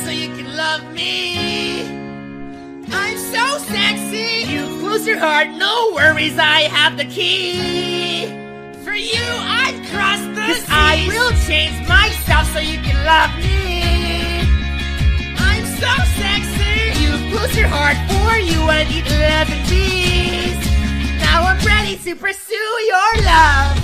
so you can love me. I'm so sexy. You close your heart, no worries, I have the key. For you, I'd cross the seas. 'Cause I will change myself so you can love me. I'm so sexy. You close your heart, for you I'd eat 11 bees. Now I'm ready to pursue your love.